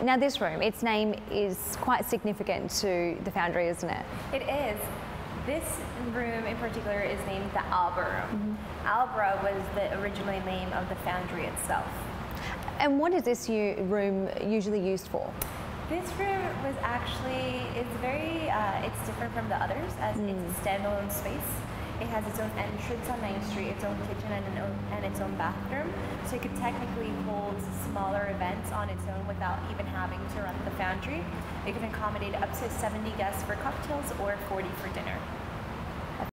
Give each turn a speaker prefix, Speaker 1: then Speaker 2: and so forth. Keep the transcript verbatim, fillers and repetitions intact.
Speaker 1: Now this room, its name is quite significant to the Foundry, isn't it?
Speaker 2: It is. This room in particular is named the Alba Room. Mm-hmm. Alba was the original name of the Foundry itself. And
Speaker 1: what is this room usually used for?
Speaker 2: This room was actually, it's very, uh, it's different from the others as mm. it's a standalone space. It has its own entrance on Main Street, its own kitchen, and, an own, and its own bathroom. So it could technically hold smaller events on its own without even having to run the Foundry. It can accommodate up to seventy guests for cocktails or forty for dinner.